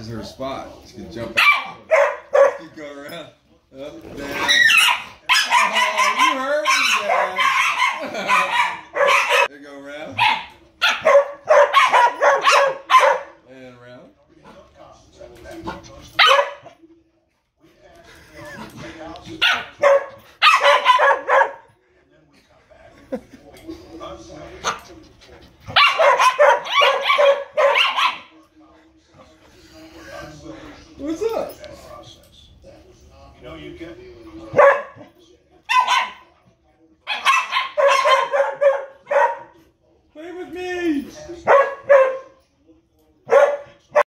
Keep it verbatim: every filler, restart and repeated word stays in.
is her spot. She can jump out. Let's keep going around. Up, down. Oh, you hurt me, Dad. There you go, around. And around. What's up? You know, you get